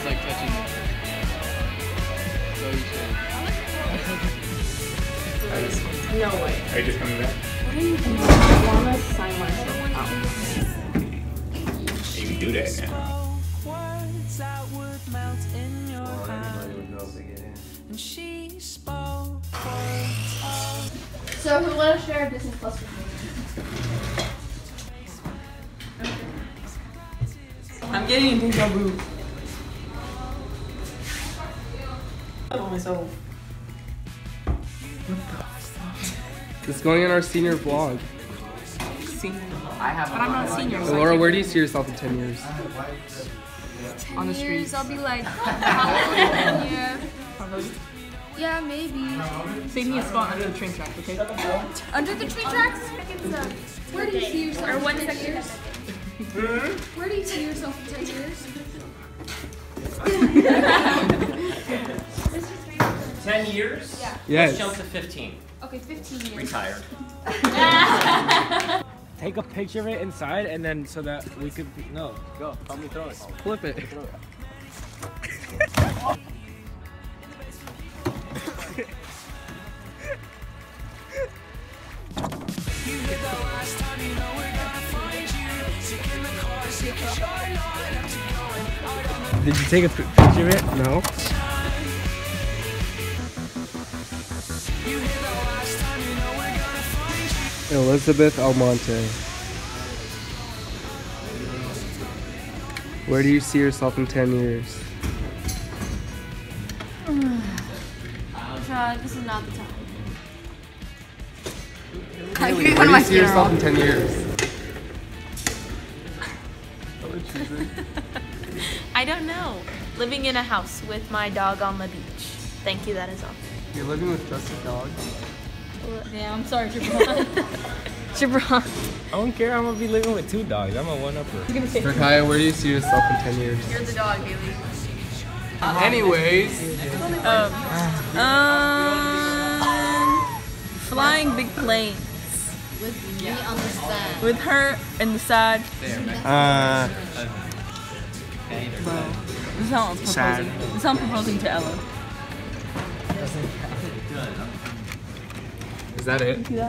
like touching me. So you should. No way. Are you just coming back? What are you doing? I want to sign myself out. You can do that now. So who want to share Disney Plus with me? I'm getting deja vu. Oh, myself. It's going in our senior vlog. Senior. But I'm not a senior. So Laura, where do you see yourself in 10 years? On the streets. I'll be like, how old in a year? Probably. Yeah, maybe. Save me a spot under the train track, okay? Under the train tracks? Where do you see yourself? Or 1 second. Where do you see yourself in 10 years? 10 years? Yeah. Yes. Let's jump to 15. Okay, 15 years. Retired. Take a picture of it inside and then so that we could no, go. Help me throw it. Flip it. Did you take a picture of it? No. Elizabeth Almonte. Where do you see yourself in 10 years? Irshad, this is not the time. Where do you see yourself in 10 years? I don't know. Living in a house with my dog on the beach. Thank you, that is all. You're living with just a dog? Yeah, I'm sorry, Jabron. Jabron. I don't care, I'm gonna be living with 2 dogs. I'm a one-upper. Rakaya, where do you see yourself in 10 years? You're the dog, Haley. Anyways. Flying big planes. With me on the sand. With her in the side. Bro, this is how I'm proposing. This is how I'm proposing to Ella. Is that it? No,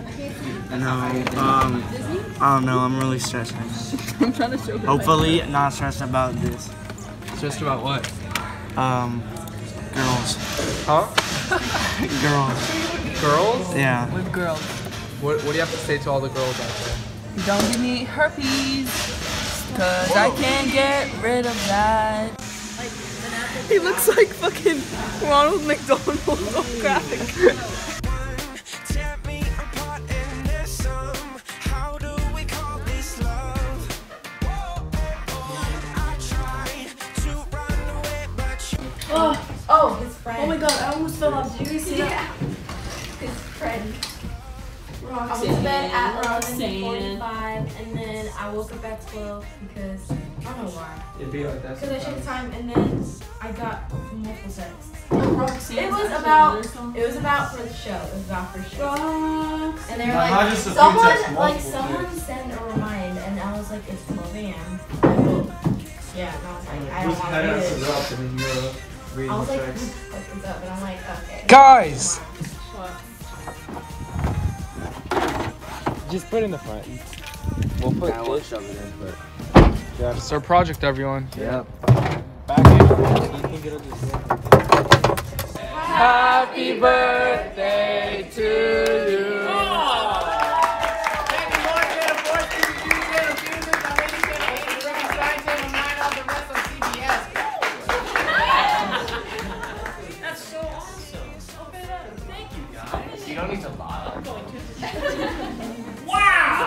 I don't know, I'm really stressed right now. I'm trying to show her. Hopefully not stressed about this. Just about what? Girls. Huh? Girls. Girls? Yeah. With girls. What do you have to say to all the girls out there? Don't give me herpes, cause I can't get rid of that. He looks like fucking Ronald McDonald on graphic. Oh, his friend. Oh my god, I almost fell off. Did you see that? His friend. I went to bed at 11:45 and then I woke up at 12 because I don't know why. It'd be like that. Because I checked the time and then I got multiple texts. It was about for the show. It was about for show. And they were like, someone sent a remind and I was like, it's 12 a.m. Yeah, and I was like, I don't want to do this. I was like, what the fuck is up? And I'm like, okay. Guys! Just put it in the front. We'll put this. Shove it in, but yeah. It's our project, everyone. Yep. Back in. You think it'll just Happy birthday to you. That's so awesome. Okay, thank you guys. You don't need to lie. I'm going to. Wow!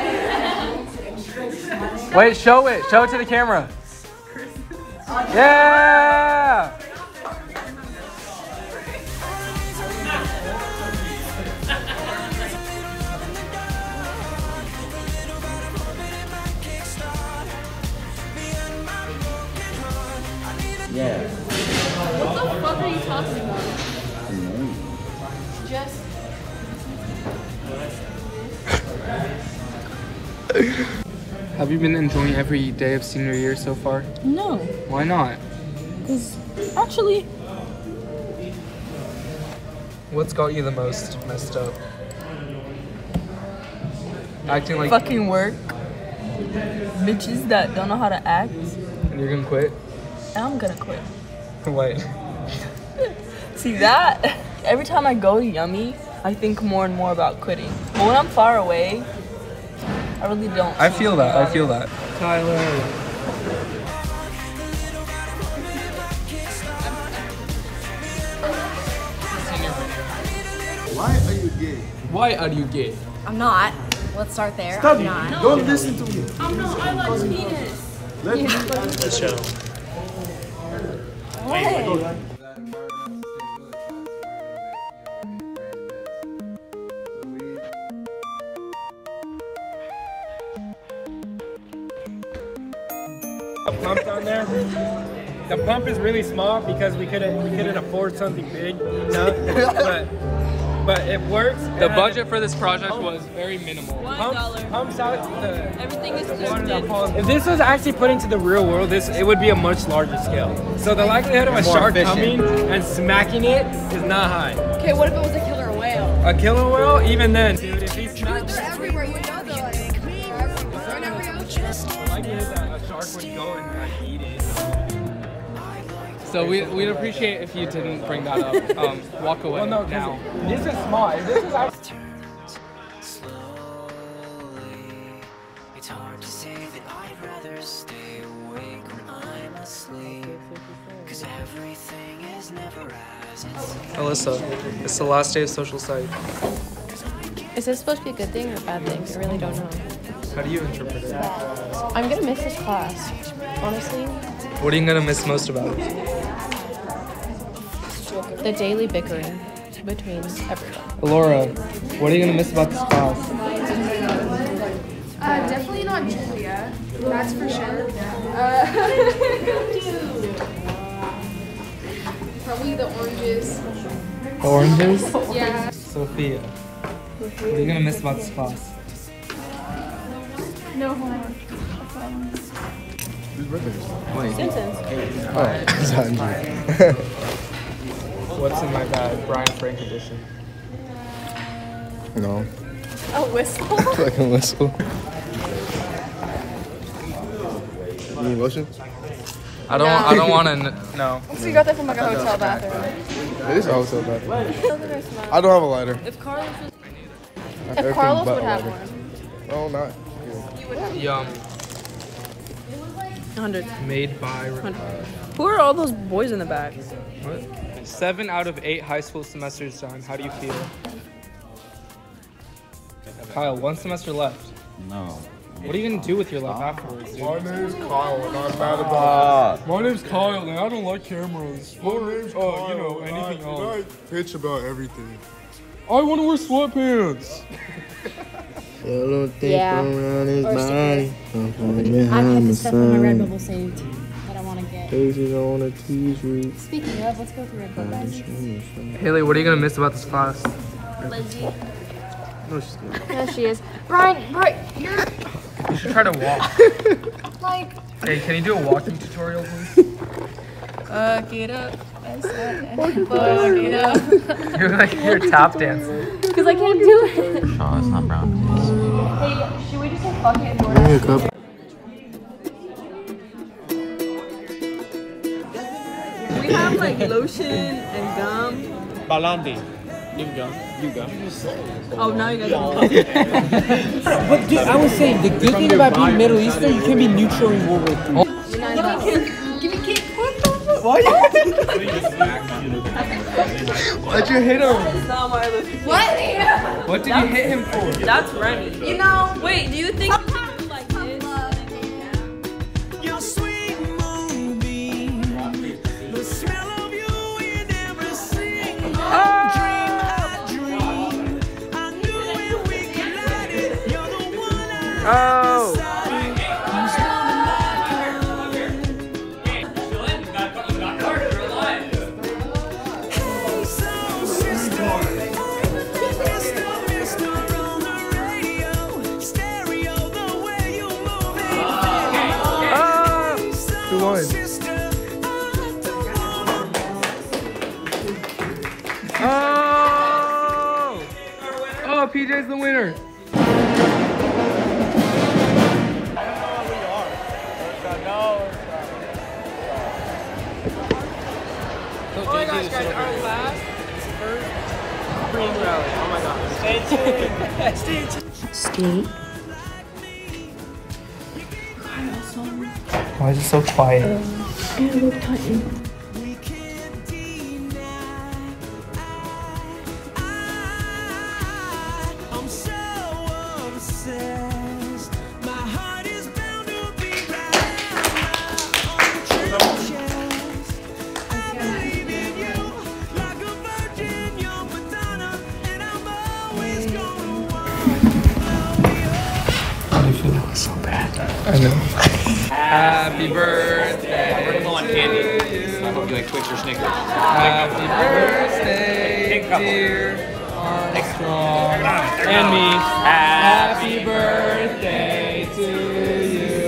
Wait, show it. Show it to the camera. Yeah! Yeah. What the fuck are you talking about? Just. Have you been enjoying every day of senior year so far? No, Why not? Cause actually, What's got you the most messed up? Acting like fucking work. Bitches that don't know how to act. and you're gonna quit? And I'm gonna quit. Wait. See that? Every time I go to Yummy, I think more and more about quitting. But when I'm far away, I really don't. I feel that. I feel that. Tyler. Why are you gay? Why are you gay? I'm not. Let's start there. Stop. I'm not. Don't listen to me. I'm not. I like penis. Let me. Let's show. A pump down there. The pump is really small because we couldn't afford something big, you know? but it works. The budget for this project was very minimal. Pumps out the Everything is water that falls. If this was actually put into the real world, it would be a much larger scale. So the likelihood of a shark coming and smacking it is not high. Okay, what if it was a killer whale? A killer whale, even then, dude, if he smacked They're everywhere, you know they're like. They're everywhere. the likelihood that a shark would go and eat it. So we'd appreciate if you didn't bring that up. Walk away Well, no, now. this is small. If this is actually It's hard to say that I'd rather stay awake when I'm asleep. Cause everything is never as it seems. Alyssa, it's the last day of social psych. Is this supposed to be a good thing or a bad thing? I really don't know. How do you interpret it? I'm gonna miss this class. Honestly, What are you gonna miss most about it? the daily bickering between everyone. Laura, what are you gonna miss about this class? Definitely not Julia. That's for sure. Probably the oranges. Oranges? Yeah. Sophia, what are you gonna miss about this class? No homework. Simpsons. What's in my bag? Brian Frank edition. No. A whistle. Fucking whistle. You need lotion? I don't want to. No. So you got that from like a hotel bathroom. It is a hotel bathroom. I don't have a lighter. If Carlos was, If Carlos would have one. No, not. Yum. 100. Made by. Who are all those boys in the back? What? 7 out of 8 high school semesters done. How do you feel? Kyle, 1 semester left. No. What are you gonna do with your life afterwards, dude? My name's Kyle and I'm mad about My name's Kyle and I don't like cameras. My name's Kyle. you know, anything and else. I pitch about everything. I want to wear sweatpants. Yeah. around his Or body. I have the stuff on my Redbubble saved that I want to get. Faces on a t-shirt. Speaking of, let's go through Redbubble, guys. Haley, what are you gonna miss about this class? Lindsay. No, she's good. Yeah, she is. Brian, you're You should try to walk. like. Hey, can you do a walking tutorial, please? Get up. Fuck it up. You're tap dancing. Because I can't do it. Oh, it's not brown. Hey, should we just say fuck it and Give me a cup. We have like lotion and gum. Balandi. You go. Oh, now you guys But dude, I was saying the good thing about being Middle Eastern, you can be neutral in World War III. Give me cake. Why'd you hit him? That's not my lotion. What? What did you hit him for? That's Rennie. You know. Wait, do you think you do like this? Your sweet moonbeam, the smell of you in every single dream I dream. I knew when we collided, you're the one I Who won? PJ's the winner. Oh my gosh, guys, our last first green rally. Oh my gosh. Stay tuned. Stay tuned. Skate. Why is it so quiet? And look Titan. So bad. I know. Happy birthday. We're low on candy. I hope you like Twix or Snickers. Happy birthday, dear Armstrong. And me. Happy birthday to you.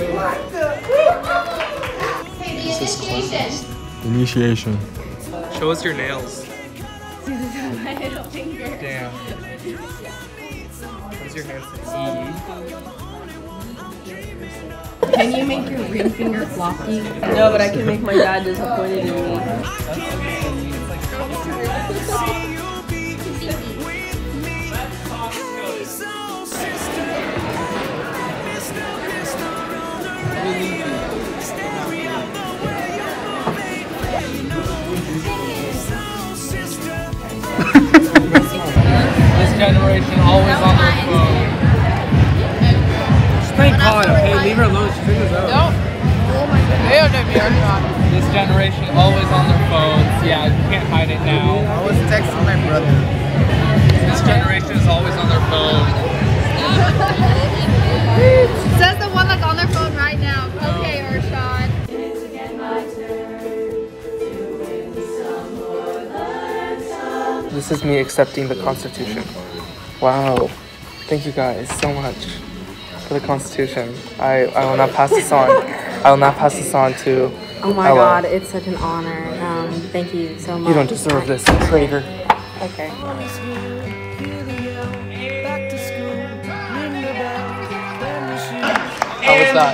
Initiation. Show us your nails. My little finger. Damn. What's your hand say? Can you make your ring finger floppy? No, but I can make my dad disappointed in me. This generation always on their phone. She's playing COD, okay? Leave her alone. She's in the zone. Nope. Oh my god. This generation always on their phones. Yeah, you can't hide it now. I was texting my brother. This generation is always on their phone. Says the one that's on their phone right now. Okay, Irshad. This is me accepting the Constitution. Wow. Thank you guys so much for the Constitution. I will not pass this on. I will not pass this on to Oh my Ella. god, it's such an honor. Thank you so much. You don't deserve this, traitor. Okay. How was that?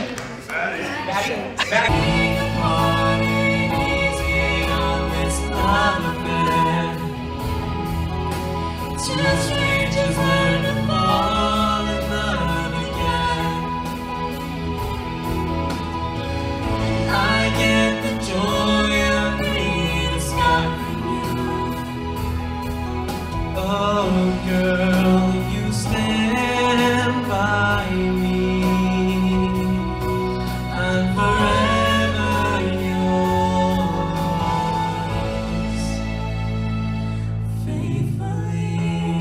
Oh, girl, you stand by me. I'm forever yours, faithfully.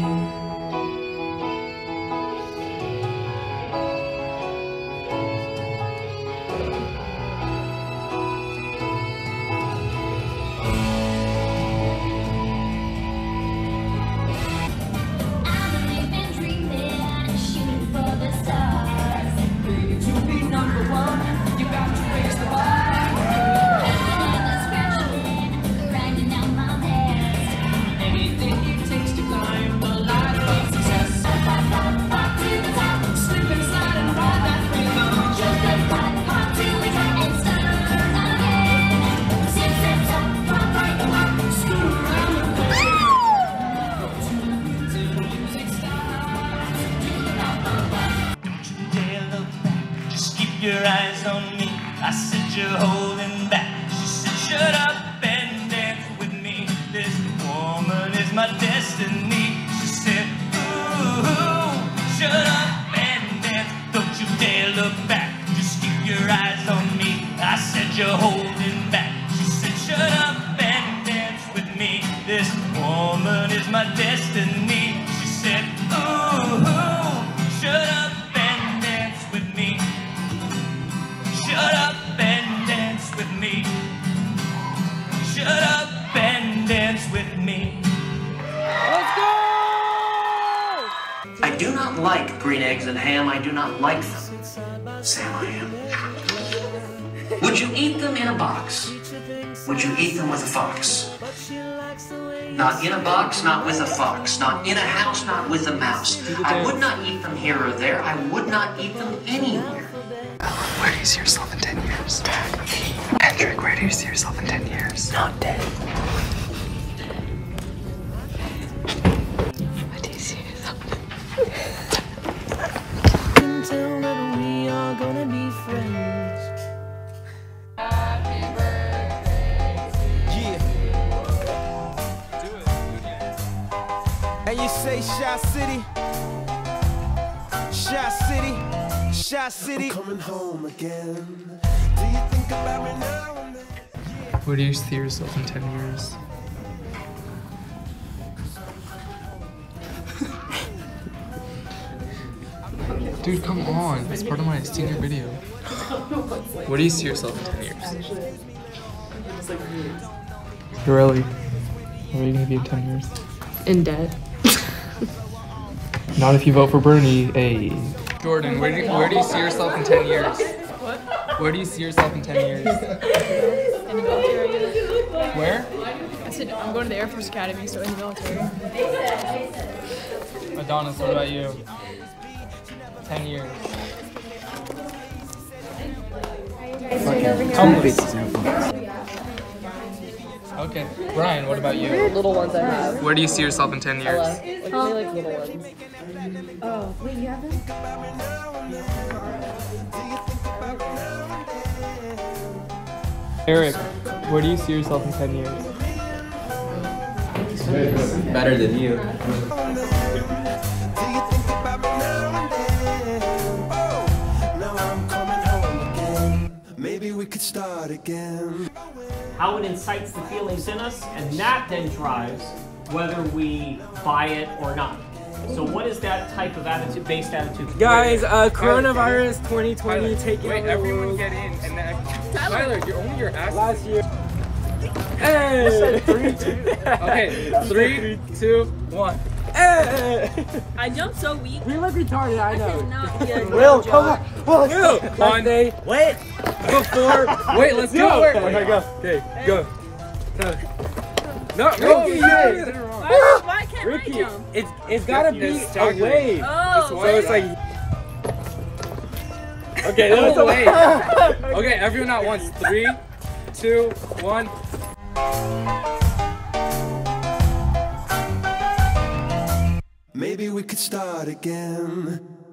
Your eyes on me, I said you're holding back. She said shut up and dance with me. This woman is my destiny. She said ooh, shut up and dance. Don't you dare look back. Just keep your eyes on me. I said you're holding back. She said shut up and dance with me. This woman is my destiny. She said ooh, shut up and dance with me. Shut up and dance with me. Shut up and dance with me. Let's go! I do not like green eggs and ham. I do not like them. Sam, I am. Would you eat them in a box? Would you eat them with a fox? Not in a box, not with a fox. Not in a house, not with a mouse. I would not eat them here or there. I would not eat them anywhere. Where do you see yourself in 10 years? Hendrik, where do you see yourself in 10 years? Not dead. Where do you see yourself? Until never we are gonna be friends. Happy birthday. Yeah. Do it. And you say Shy City. Shy City. Shy City. I'm coming home again. Do you think about me now and then? Where do you see yourself in 10 years? Dude, come on. It's part of my senior video. Where do you see yourself in 10 years? Really? Where are you gonna be in 10 years? In debt. Not if you vote for Bernie. Hey. Jordan, where do you see yourself in 10 years? What? Where do you see yourself in 10 years? In the military. Where? I said I'm going to the Air Force Academy, so in the military. Adonis, what about you? 10 years. Okay. Brian, what about you? Little ones I have. Where do you see yourself in 10 years? Like little ones. Oh, wait, you haven't? Eric, where do you see yourself in 10 years? Better than you. Maybe we could start again. How it incites the feelings in us, and that then drives whether we buy it or not. So what is that type of attitude-based attitude? Guys, coronavirus 2020 taking over. Wait, everyone get in, and then Tyler, you're only your ass. Last year. Hey! Okay, 3, 2, 1. Hey! I jumped so weak. We look retarded, I know. Will, come on. Will, on day. Wait. Before. Wait, let's do it. Okay, go. Okay, go. No, Ricky, Why can't Ricky, I jump? it's gotta be a wave. Oh, So it's like. Okay, that was a wave. Okay, everyone at once. 3, 2, 1. Maybe we could start again.